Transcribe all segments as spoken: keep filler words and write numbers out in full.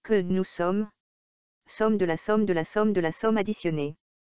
que nous sommes. Somme de la somme de la somme de la somme additionnée.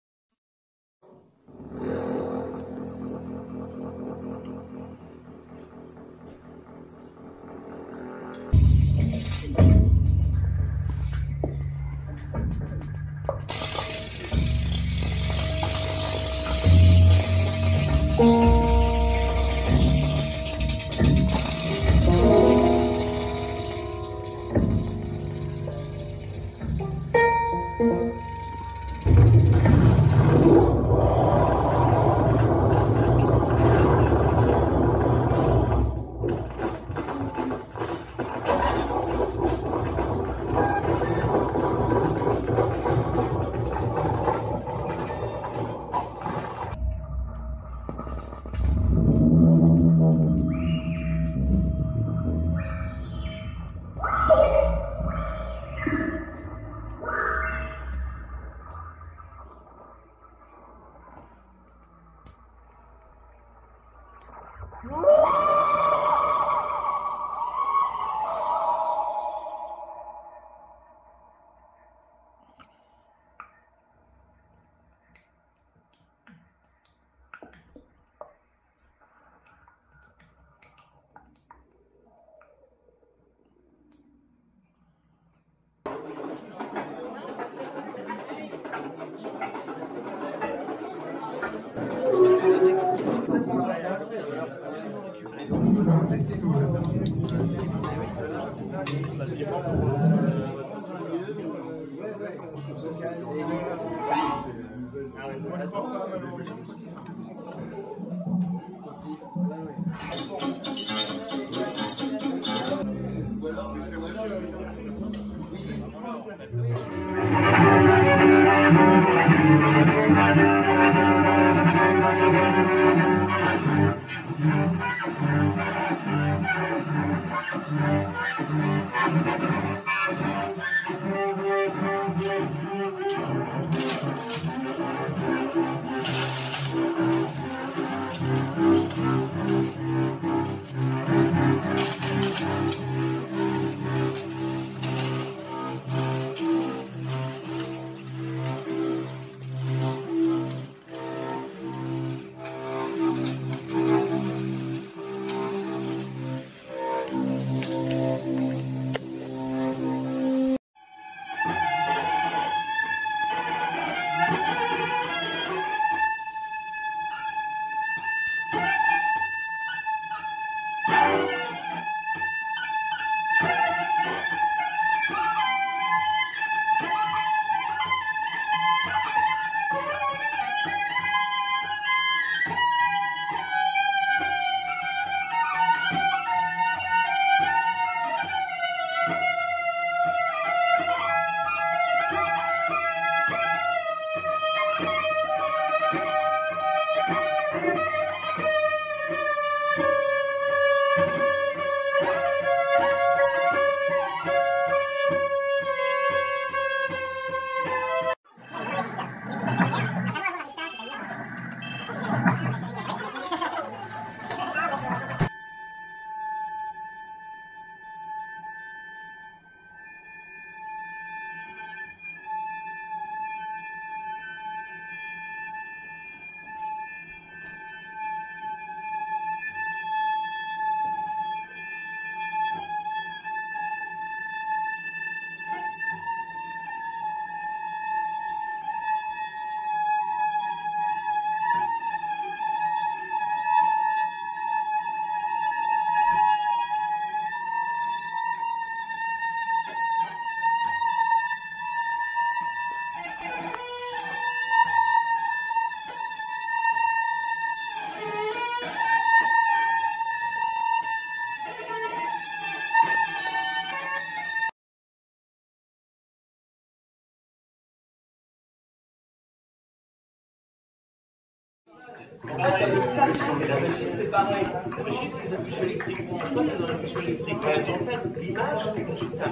La machine, c'est pareil. La machine, c'est des impulsions électriques. Toi, tu es dans l'impulsion électrique. En fait, l'image, ça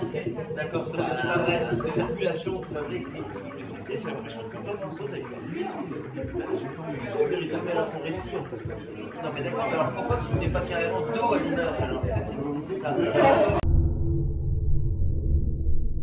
a d'accord, ça c'est pas vrai. C'est circulation, tu fabriques. J'ai l'impression que toi, tu poses avec l'image. C'est véritablement son récit, en fait. Non, mais d'accord, mais alors pourquoi tu ne mets pas carrément dos à l'image alors? C'est ça.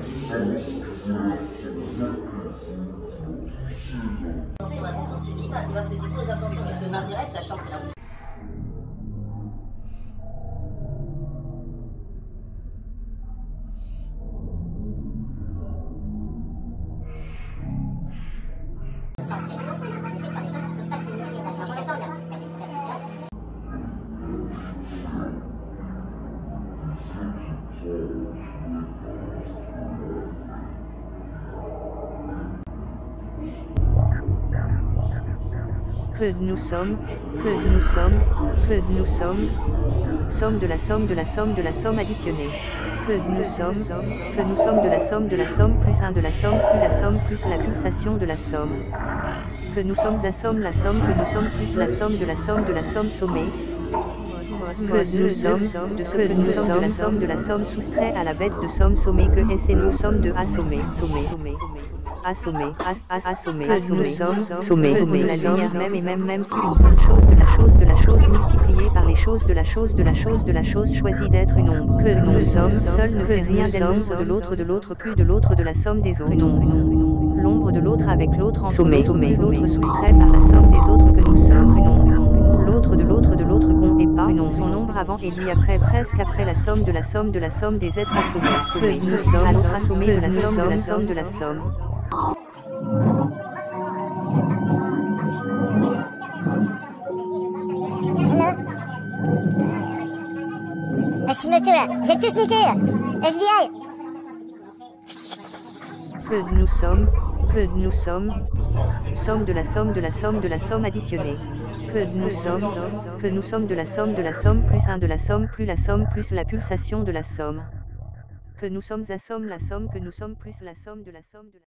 Attention, attention, ne suffit pas, c'est parce que tu poses attention, mais ça m'intéresse, sachant que c'est la... Que nous sommes, que nous sommes, que nous sommes, somme de la somme de la somme de la somme additionnée. Que nous sommes, que nous sommes de la somme de la somme plus un de la somme plus la somme plus la pulsation de la somme. Que nous sommes à somme la somme que nous sommes plus la somme de la somme de la somme sommée. Que nous sommes, de ce que nous sommes de la somme de la somme soustrait à la bête de somme sommée que est et nous sommes de assommer, sommer, assommer, assommer, que nous sommes, sommer, sommer, la lumière même et même même si une bonne chose de la chose de la chose multipliée par les choses de la chose de la chose de la chose choisit d'être une ombre. Que nous sommes, seul ne sait rien d'elle l'ombre de l'autre de l'autre plus de l'autre de la somme des autres. L'ombre de l'autre avec l'autre en sommet, sommet, l'autre soustrait par la somme des autres que nous sommes une ombre. L'autre de l'autre de l'autre qu'on est pas une ombre. Son ombre avant et lui après presque après la somme de la somme de la somme des êtres assommés. Que nous sommes à l'autre assommé de la somme de la somme de la somme. Je suis moto là, j'ai tous niqué là, F B I. Que nous sommes, que nous sommes, somme de la somme de la somme de la somme additionnée. Que nous sommes, que nous sommes de la somme de la somme plus un de la somme plus la somme plus la pulsation de la somme. Que nous sommes à somme la somme que nous sommes plus la somme de la somme de la